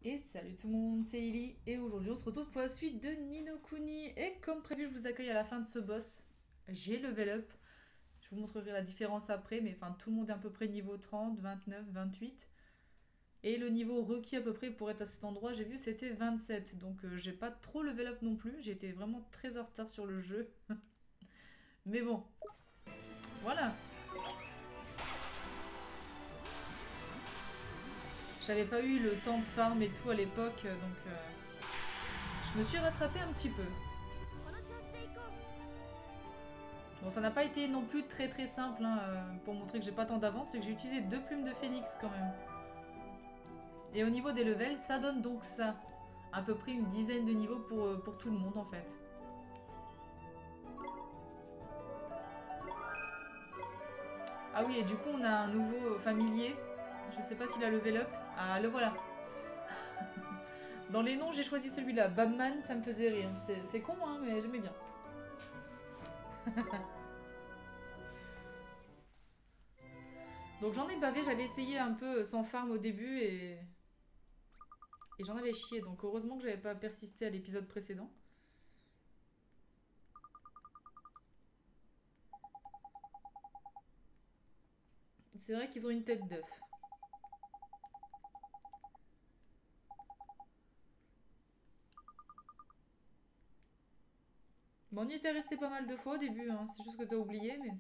Et salut tout le monde, c'est Lily et aujourd'hui on se retrouve pour la suite de Ni no Kuni et comme prévu je vous accueille à la fin de ce boss. J'ai level up, je vous montrerai la différence après mais enfin tout le monde est à peu près niveau 30, 29, 28 et le niveau requis à peu près pour être à cet endroit j'ai vu c'était 27 donc j'ai pas trop level up non plus, j'ai été vraiment très en retard sur le jeu mais bon voilà. J'avais pas eu le temps de farm et tout à l'époque donc je me suis rattrapée un petit peu. Bon, ça n'a pas été non plus très très simple hein, pour montrer que j'ai pas tant d'avance, c'est que j'ai utilisé deux plumes de phénix quand même. Et au niveau des levels, ça donne donc ça. À peu près une dizaine de niveaux pour tout le monde en fait. Ah oui, et du coup on a un nouveau familier. Je sais pas s'il a level up. Ah, le voilà. Dans les noms, j'ai choisi celui-là. Babman, ça me faisait rire. C'est con, hein, mais j'aimais bien. Donc j'en ai bavé, j'avais essayé un peu sans farm au début et j'en avais chié. Donc heureusement que j'avais pas persisté à l'épisode précédent. C'est vrai qu'ils ont une tête d'œuf. Bon, on y était resté pas mal de fois au début, hein. C'est juste que t'as oublié, mais...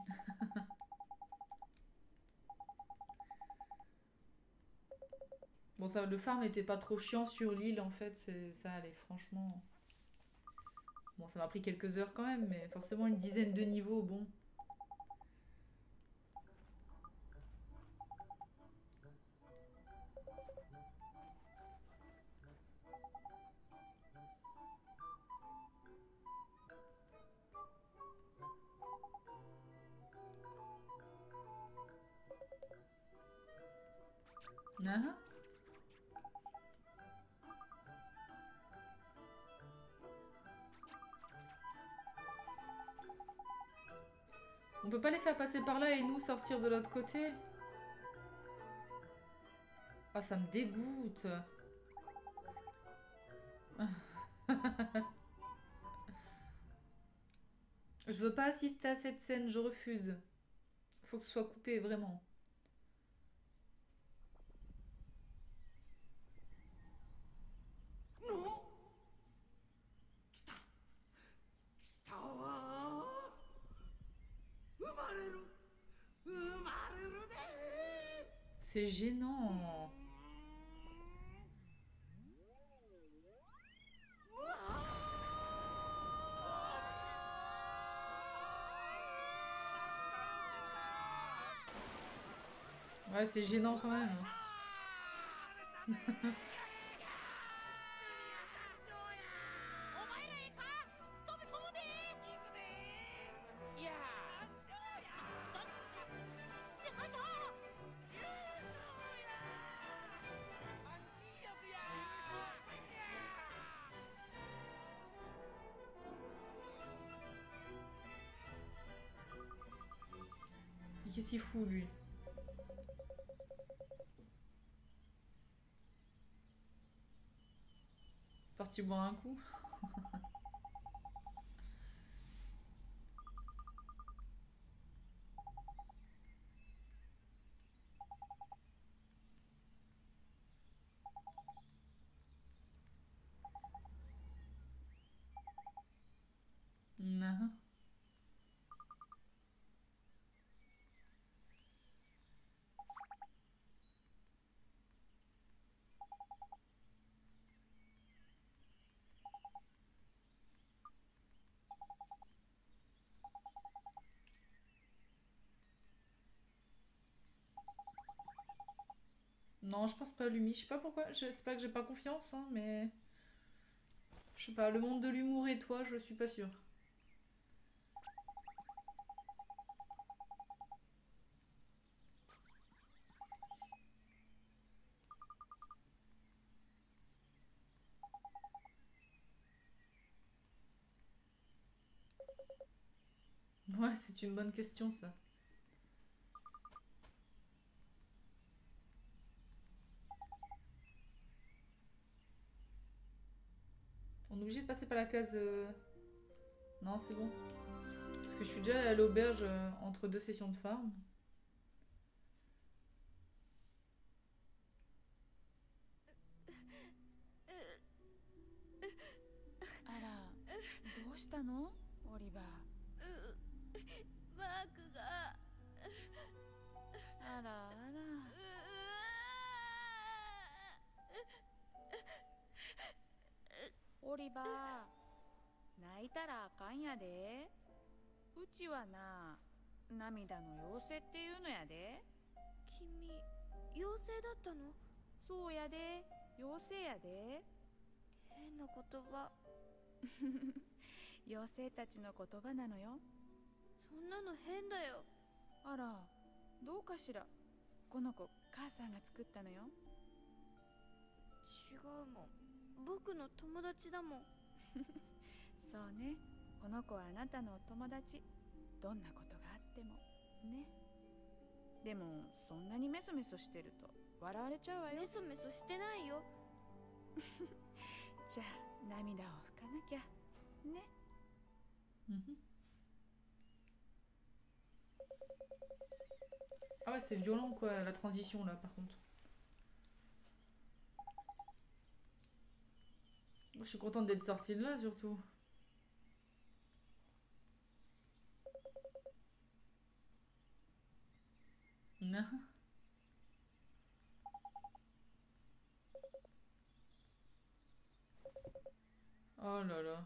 Bon, ça, le farm était pas trop chiant sur l'île, en fait, ça allait, franchement. Bon, ça m'a pris quelques heures quand même, mais forcément une dizaine de niveaux, bon. Ah, on peut pas les faire passer par là et nous sortir de l'autre côté? Ah, ça me dégoûte. Je veux pas assister à cette scène, je refuse. Faut que ce soit coupé, vraiment. C'est gênant. Ouais, c'est gênant quand même. Qu'est-ce qu'il fout, lui? Parti boire un coup? Non. Non, je pense pas à Lumi. Je sais pas pourquoi. Je sais pas que j'ai pas confiance, hein, mais... Je sais pas, le monde de l'humour et toi, je suis pas sûre. Ouais, c'est une bonne question, ça. est obligé de passer par la case... Non, c'est bon. Parce que je suis déjà allée à l'auberge entre deux sessions de farm. あら、どうしたのオリバー。 マークがあらあら。オリバー、泣いたらあかんやで。うちはな、涙の妖精っていうのやで。 君妖精だったの？ そうやで、妖精やで。 変な言葉。 妖精たちの言葉なのよ。 そんなの変だよ。 あら、どうかしら。この子母さんが作ったのよ。 違うもん、僕の友達だもん。 そうね、この子はあなたのお友達。どんなことがあってもね。でもそんなにメソメソしてると笑われちゃうわよ。 メソメソしてないよ。 じゃあ涙を拭かなきゃね。 Ah ouais, c'est violent quoi, la transition là par contre. Je suis contente d'être sortie de là surtout. Non. Oh là là.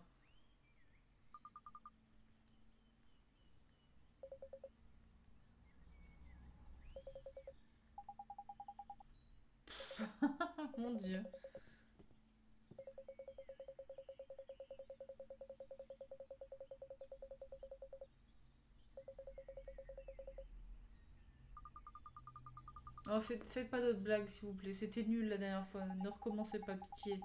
Mon Dieu. Oh, faites pas d'autres blagues s'il vous plaît. C'était nul la dernière fois. Ne recommencez pas, pitié.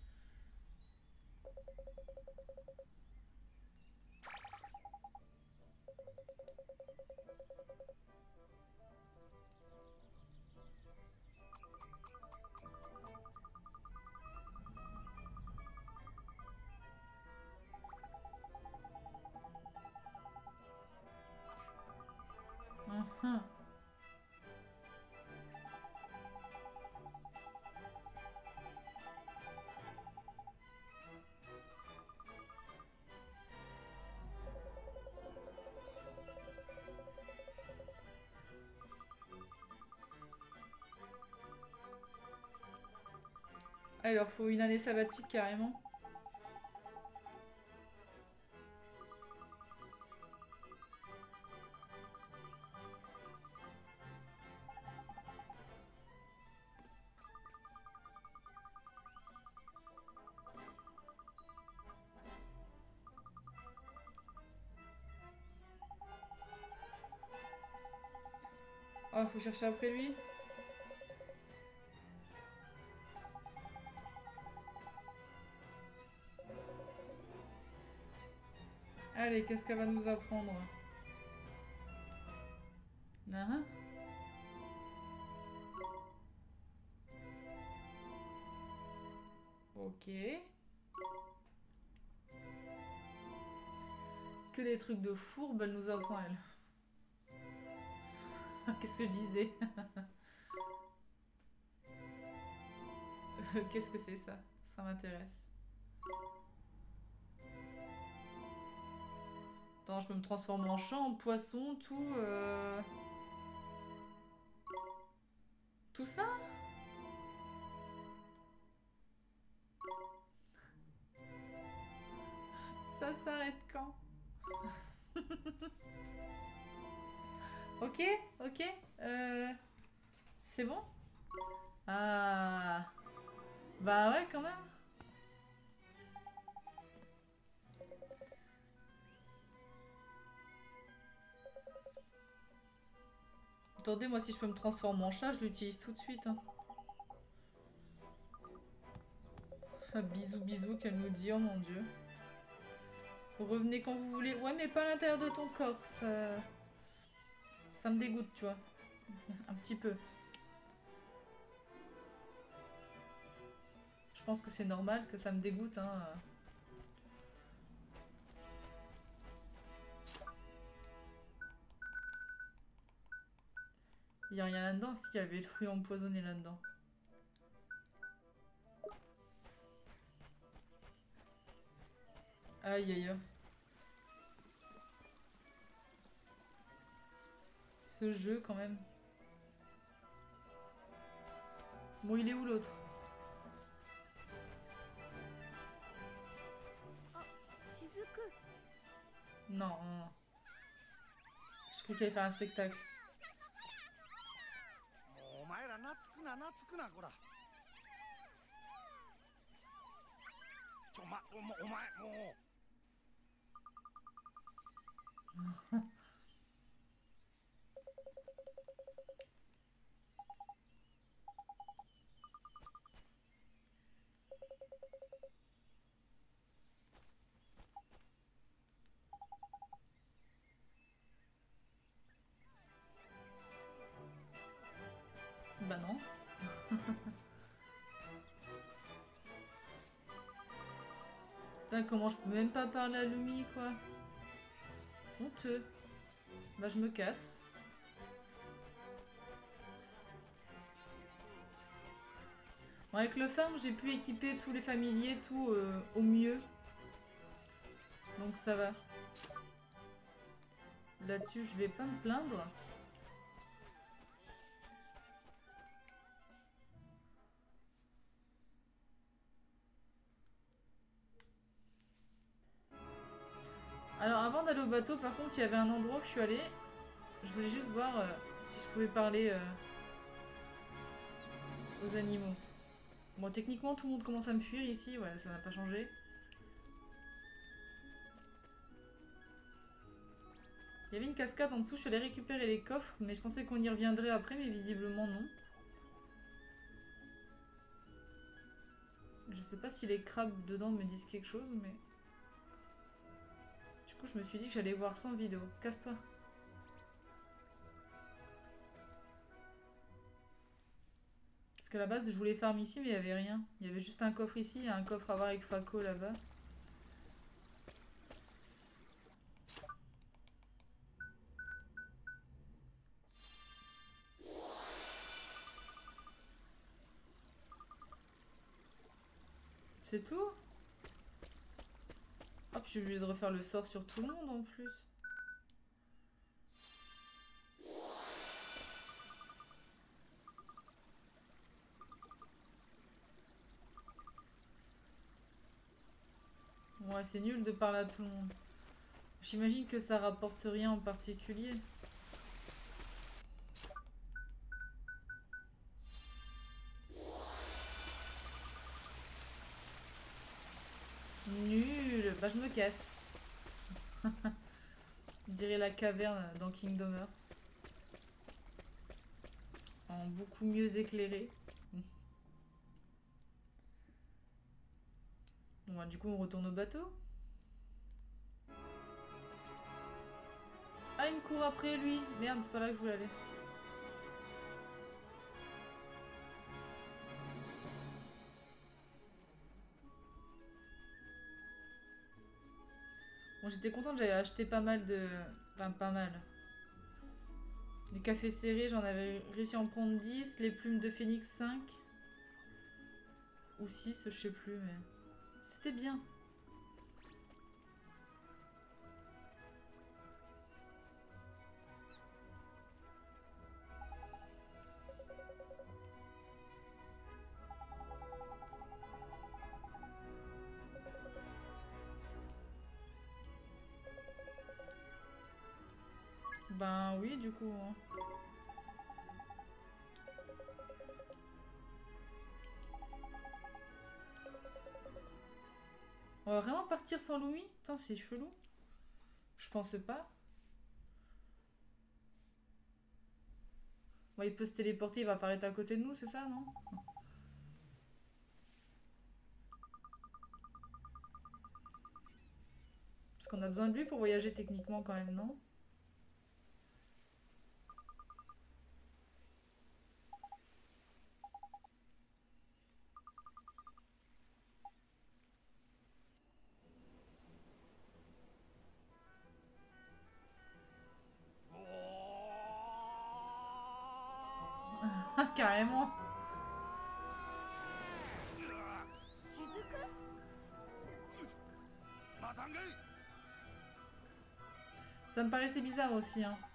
Uhum. Alors, faut une année sabbatique carrément. Oh, faut chercher après lui. Allez, qu'est-ce qu'elle va nous apprendre? Ah, ok. Que des trucs de fourbe, elle nous apprend, elle. Qu'est-ce que je disais? Qu'est-ce que c'est ça? Ça m'intéresse. Attends, je peux me transformer en chat, en poisson, tout... Tout ça? Ça s'arrête quand? Ok, ok. C'est bon? Ah... Bah ouais, quand même. Attendez, moi si je peux me transformer en chat, je l'utilise tout de suite. Hein. Ah, bisous, bisous, qu'elle nous dit, oh mon dieu. Revenez quand vous voulez. Ouais, mais pas à l'intérieur de ton corps, ça me dégoûte, tu vois. Un petit peu. Je pense que c'est normal que ça me dégoûte, hein. Il y a rien là-dedans, s'il y avait le fruit empoisonné là-dedans. Aïe aïe aïe. Ce jeu quand même. Bon, il est où l'autre? Shizuku. Non, non, non. Je croyais qu'il allait faire un spectacle. もうお前ら懐くな懐くなこらお前もう Bah non. Putain, comment je peux même pas parler à Lumi, quoi. Honteux. Bah je me casse. Bon, avec le farm, j'ai pu équiper tous les familiers, tout au mieux. Donc ça va. Là-dessus, je vais pas me plaindre. Alors avant d'aller au bateau, par contre, il y avait un endroit où je suis allée. Je voulais juste voir si je pouvais parler aux animaux. Bon, techniquement, tout le monde commence à me fuir ici. Ouais, ça n'a pas changé. Il y avait une cascade en dessous. Je suis allée récupérer les coffres. Mais je pensais qu'on y reviendrait après, mais visiblement non. Je sais pas si les crabes dedans me disent quelque chose, mais... Du coup, je me suis dit que j'allais voir ça en vidéo. Casse-toi. Parce qu'à la base, je voulais farm ici, mais il n'y avait rien. Il y avait juste un coffre ici et un coffre à voir avec Fako là-bas. C'est tout? Hop, je suis obligée de refaire le sort sur tout le monde en plus. Ouais, c'est nul de parler à tout le monde. J'imagine que ça rapporte rien en particulier. Nul. Bah je me casse. Je dirais la caverne dans Kingdom Hearts. En beaucoup mieux éclairé. Bon bah du coup on retourne au bateau. Ah il me court après lui. Merde c'est pas là que je voulais aller. Bon j'étais contente, j'avais acheté pas mal de... Enfin pas mal. Les cafés serrés j'en avais réussi à en prendre 10. Les plumes de phénix 5. Ou 6 je sais plus mais... C'était bien. Ben oui du coup. Hein. On va vraiment partir sans Lumi? Putain c'est chelou. Je pensais pas. Bon, il peut se téléporter, il va apparaître à côté de nous, c'est ça, non? Parce qu'on a besoin de lui pour voyager techniquement quand même, non? Carrément. 雫またんかい Ça me paraissait bizarre aussi, hein.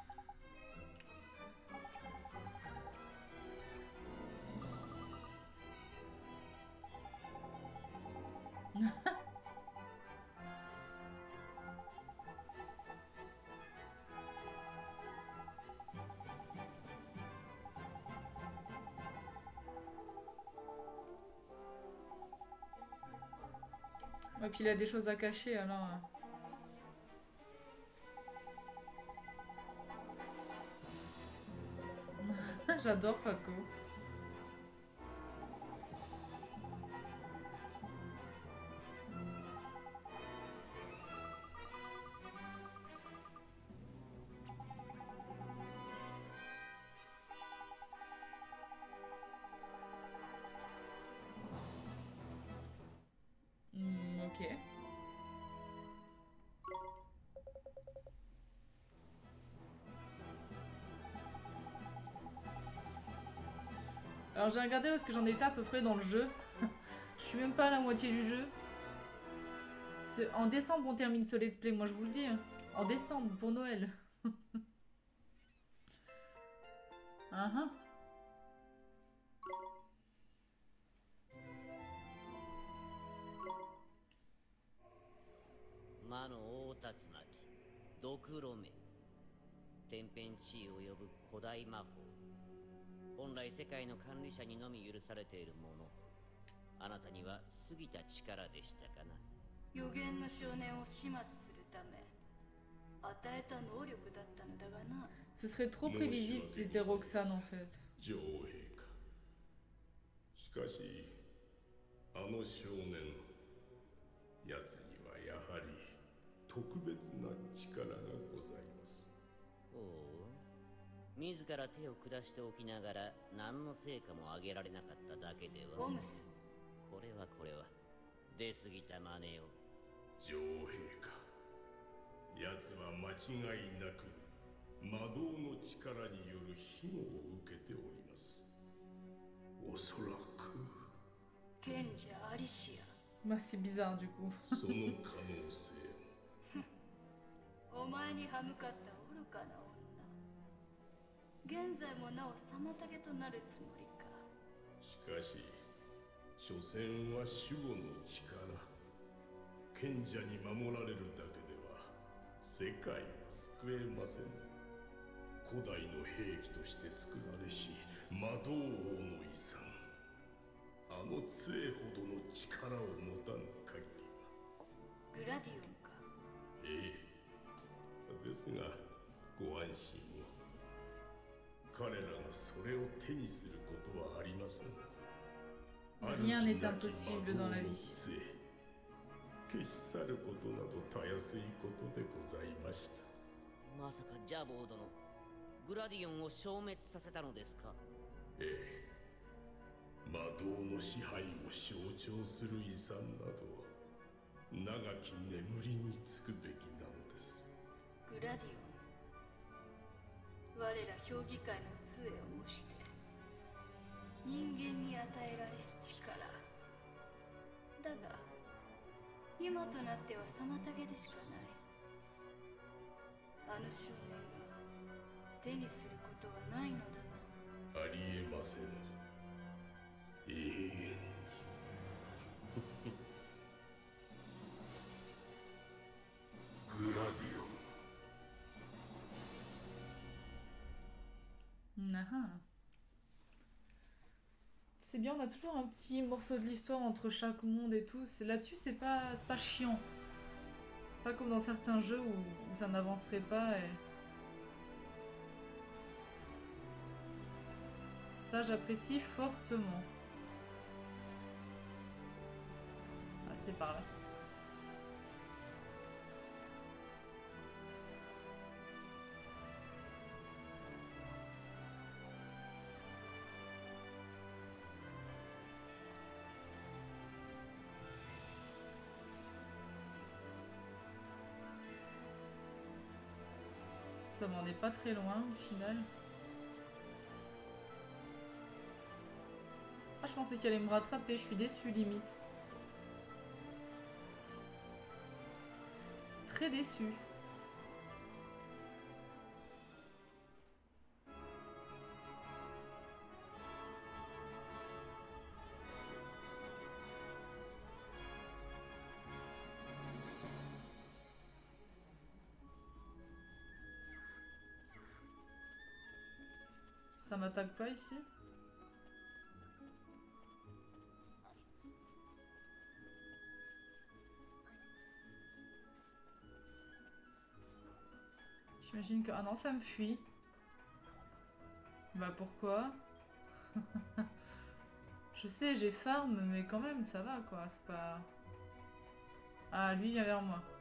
Ouais, puis il a des choses à cacher alors. J'adore Paco. Ok. Alors j'ai regardé où est-ce que j'en étais à peu près dans le jeu. Je suis même pas à la moitié du jeu. En décembre on termine ce let's play, moi je vous le dis. Hein. En décembre pour Noël. Uh-huh. 魔の大竜巻、ドクロメ、天変地異を呼ぶ古代魔法。本来世界の管理者にのみ許されているもの。あなたには過ぎた力でしたかな。 予言の少年を始末するため与えた能力だったのだがな。 Ce serait trop prévisible si c'était Roxane en fait. 女王陛下。しかし、あの少年、奴にはやはり特別な力がございます。 おお、自ら手を下しておきながら何の成果も上げられなかっただけでは。 オムス、 これは出過ぎた真似を。 女王陛下、奴は間違いなく魔導の力による庇護を受けております。おそらく賢者アリシ Bah c'est bizarre du coup. その可能性ア。お前に歯向かった愚かな女。現在もなお妨げとなるつもりか。 しかし、所詮は守護の力。賢者に守られるだけでは世界は救えません。古代の兵器として作られし魔導王の遺産。あの杖ほどの力を持たぬ限りは。 グラディオンか。 ええ。ですが、ご安心を。彼らがそれを手にすることはありません。 Rien n'est impossible dans la vie. 消し去ることなどたやすいことでございました。 まさかジャボー殿、グラディオンを消滅させたのですか。 ええ。魔導の支配を象徴する遺産など長き眠りにつくべきなのです。 グラディオン、我ら評議会の杖を模して人間に与えられし力だが、今となっては妨げでしかない。あの少年が手にすることはないのだな。 ありえませぬ。永遠に。グラディオン。 C'est bien, on a toujours un petit morceau de l'histoire entre chaque monde et tout. Là-dessus, c'est pas chiant. Pas comme dans certains jeux où ça n'avancerait pas. Et... Ça, j'apprécie fortement. Ah, c'est par là. Ça m'en est pas très loin au final. je pensais qu'elle allait me rattraper, je suis déçue limite. Très déçue. Ça m'attaque pas ici? J'imagine que... Ah non, ça me fuit. Bah pourquoi? Je sais, j'ai farm, mais quand même, ça va quoi, c'est pas... Ah, lui, il vient vers moi.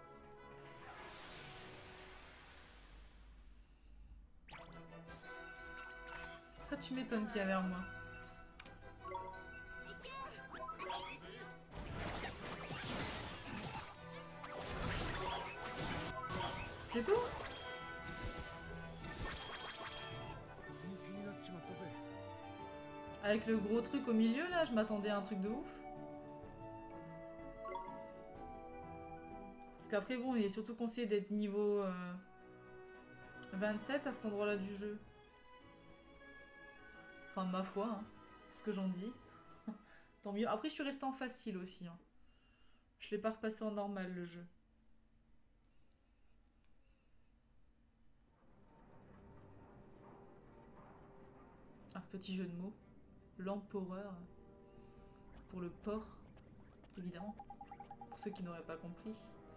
Ah, tu m'étonnes qu'il y a vers moi. C'est tout? Avec le gros truc au milieu là, je m'attendais à un truc de ouf. Parce qu'après bon, il est surtout conseillé d'être niveau 27 à cet endroit là du jeu. Enfin ma foi, hein, ce que j'en dis. Tant mieux. Après je suis restée en facile aussi. Hein. Je l'ai pas repassé en normal le jeu. Un petit jeu de mots. L'empereur. Pour le porc, évidemment. Pour ceux qui n'auraient pas compris.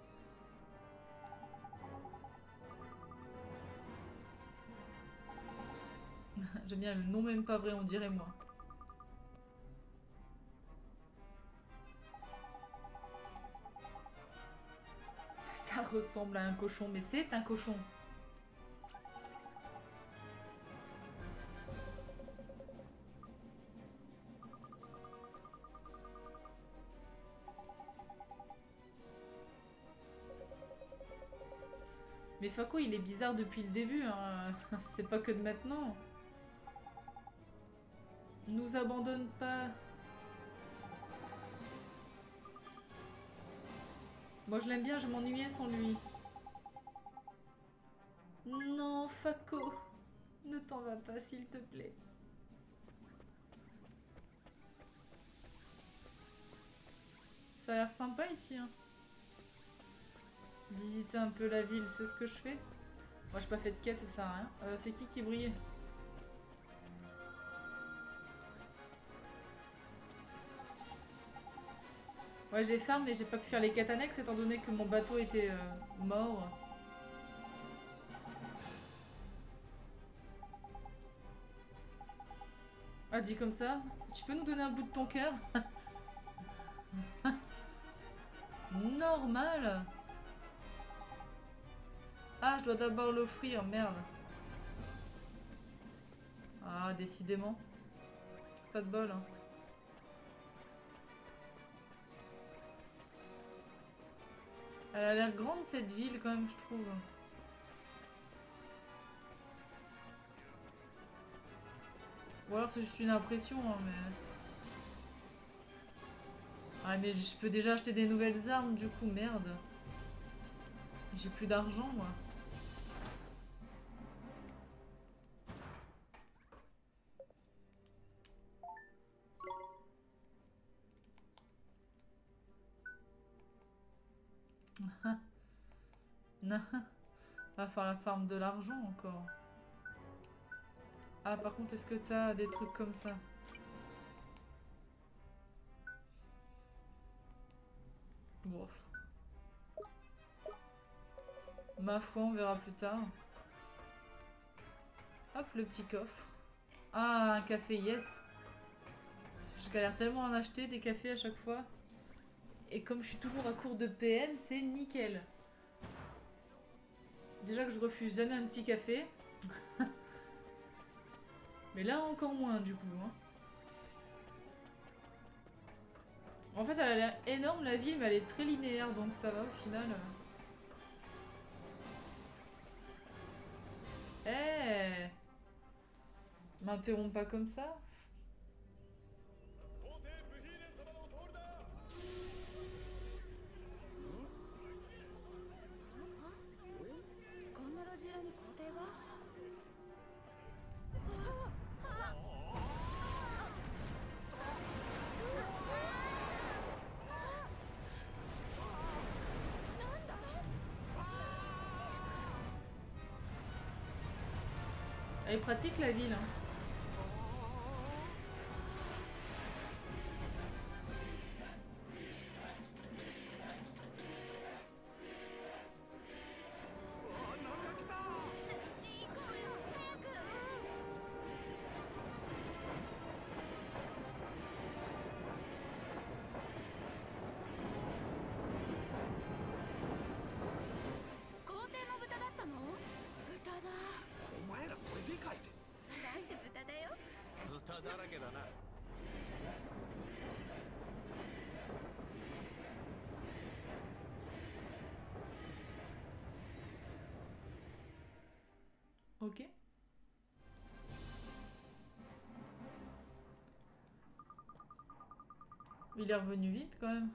J'aime bien le nom même pas vrai, on dirait moi. Ça ressemble à un cochon, mais c'est un cochon. Mais Fako, il est bizarre depuis le début, hein. C'est pas que de maintenant. Nous abandonne pas. Moi je l'aime bien, je m'ennuyais sans lui. Non, Fako. Ne t'en va pas, s'il te plaît. Ça a l'air sympa ici, hein. Visiter un peu la ville, c'est ce que je fais. Moi, j'ai pas fait de quête, ça sert à rien. C'est qui brille? Ouais, j'ai faim, mais j'ai pas pu faire les quêtes annexes étant donné que mon bateau était mort. Ah, dit comme ça, tu peux nous donner un bout de ton cœur? Normal. Ah, je dois d'abord l'offrir, merde. Ah, décidément. C'est pas de bol, hein. Elle a l'air grande cette ville quand même, je trouve. Ou alors c'est juste une impression, hein, mais... Ah, mais je peux déjà acheter des nouvelles armes, du coup, merde. J'ai plus d'argent, moi. Non. Va faire la farm de l'argent encore. Ah, par contre, est-ce que t'as des trucs comme ça? Bof. Ma foi, on verra plus tard. Hop, le petit coffre. Ah, un café, yes. Je galère tellement à en acheter des cafés à chaque fois. Et comme je suis toujours à court de PM, c'est nickel. Déjà que je refuse jamais un petit café. Mais là, encore moins, du coup. Hein. En fait, elle a l'air énorme, la ville, mais elle est très linéaire, donc ça va, au final. Eh, m'interromps pas comme ça. Elle est pratique la ville. Hein. Ok. Il est revenu vite quand même.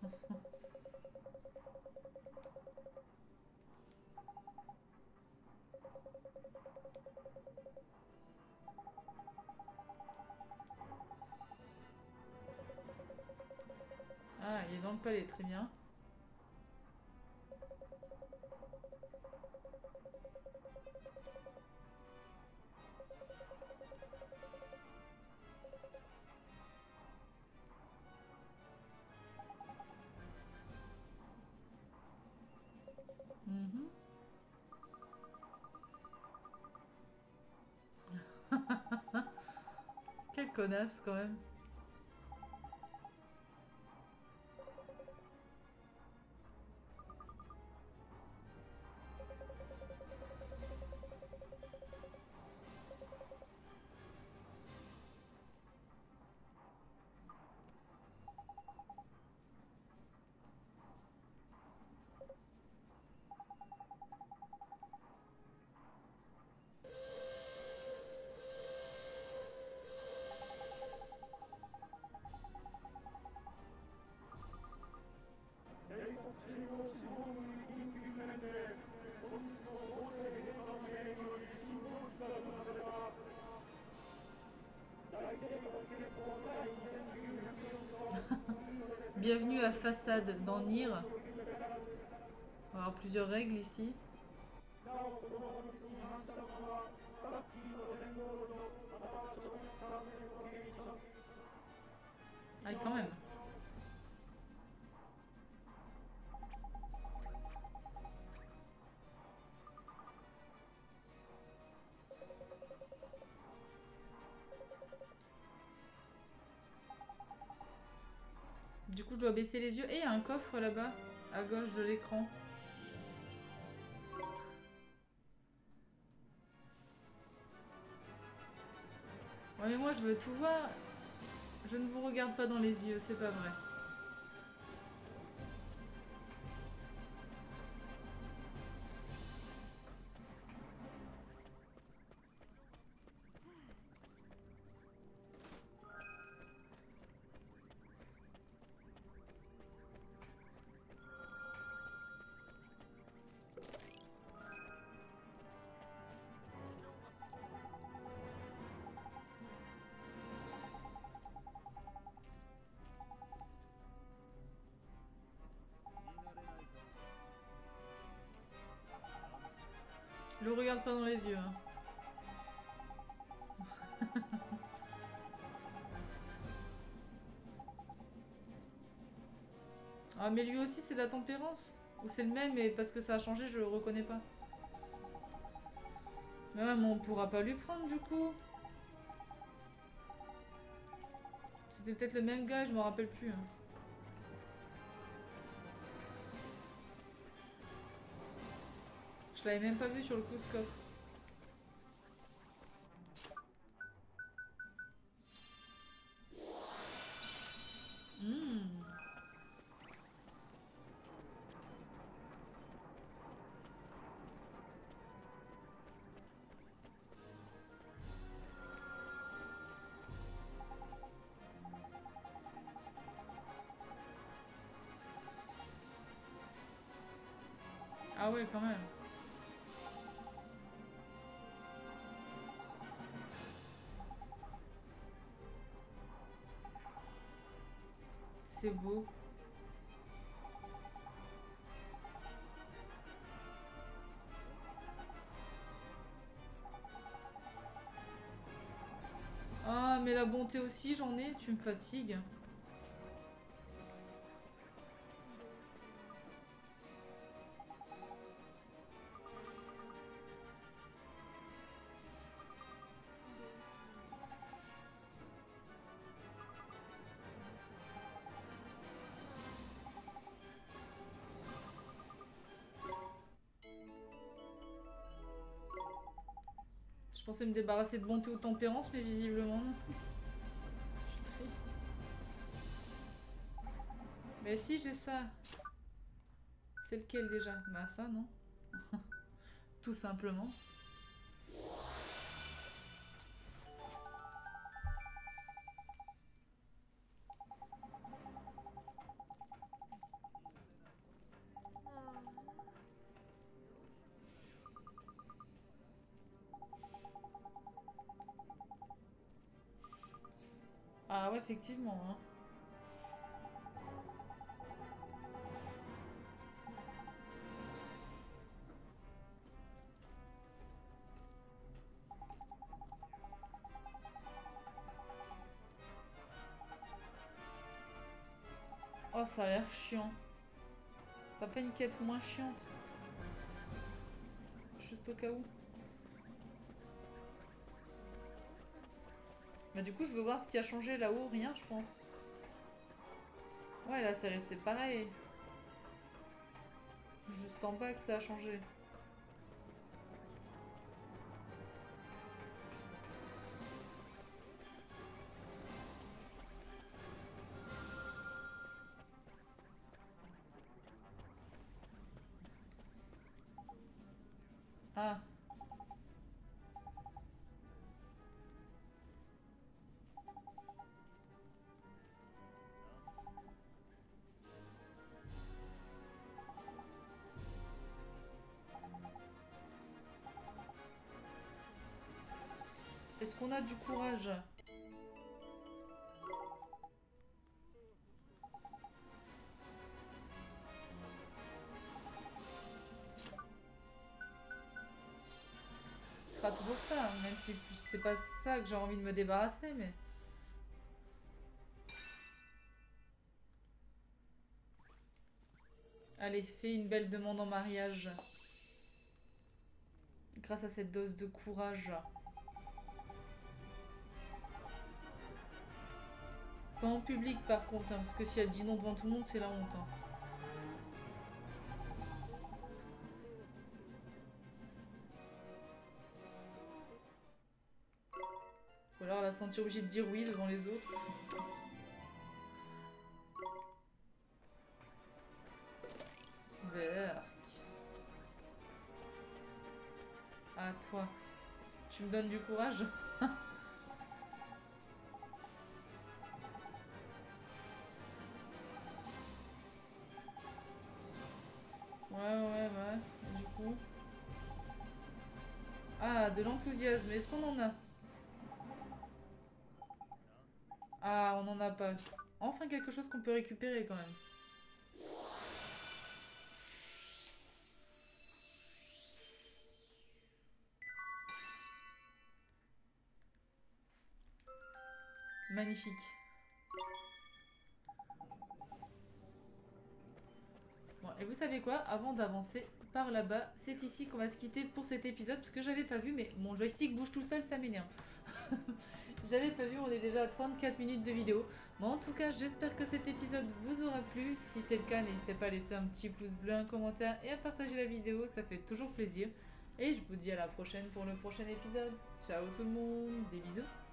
Ah, il est dans le palais, très bien. Mhm. Quelle connasse quand même. Bienvenue à Façade dans Nier. On va avoir plusieurs règles ici. Ah, quand même. Du coup, je dois baisser les yeux. Et il y a un coffre là-bas, à gauche de l'écran. Ouais, mais moi, je veux tout voir. Je ne vous regarde pas dans les yeux, c'est pas vrai. Le regarde pas dans les yeux. Hein. Ah, mais lui aussi, c'est de la tempérance. Ou c'est le même, mais parce que ça a changé, je le reconnais pas. Mais ouais, mais on pourra pas lui prendre du coup. C'était peut-être le même gars, je me rappelle plus. Hein. Je l'avais même pas vu sur le coup ce coffre. Ah ouais, quand même. C'est beau. la bonté aussi, j'en ai, tu me fatigues. Je pensais me débarrasser de bonté ou tempérance, mais visiblement non. Je suis triste. Mais si, j'ai ça. C'est lequel déjà? Bah ça, non. Tout simplement. Ah ouais, effectivement, hein. Oh, ça a l'air chiant. T'as pas une quête moins chiante? Juste au cas où. Bah du coup, je veux voir ce qui a changé là-haut. Rien, je pense. Ouais, là, c'est resté pareil. Juste en bas que ça a changé. Ah. Est-ce qu'on a du courage? Ce sera toujours ça, hein, même si c'est pas ça que j'ai envie de me débarrasser, mais... Allez, fais une belle demande en mariage. Grâce à cette dose de courage. Pas en public par contre, hein, parce que si elle dit non devant tout le monde, c'est la honte. Hein. Ou alors elle va se sentir obligée de dire oui devant les autres. Vert. Ah toi, tu me donnes du courage? Ouais. Du coup... Ah, de l'enthousiasme. Est-ce qu'on en a? Ah, on n'en a pas. Enfin quelque chose qu'on peut récupérer quand même. Magnifique. Bon, et vous savez quoi? Avant d'avancer par là-bas, c'est ici qu'on va se quitter pour cet épisode, parce que j'avais pas vu, mais mon joystick bouge tout seul, ça m'énerve. J'avais pas vu, on est déjà à 34 minutes de vidéo. Bon, en tout cas, j'espère que cet épisode vous aura plu. Si c'est le cas, n'hésitez pas à laisser un petit pouce bleu, un commentaire et à partager la vidéo, ça fait toujours plaisir. Et je vous dis à la prochaine pour le prochain épisode. Ciao tout le monde, des bisous.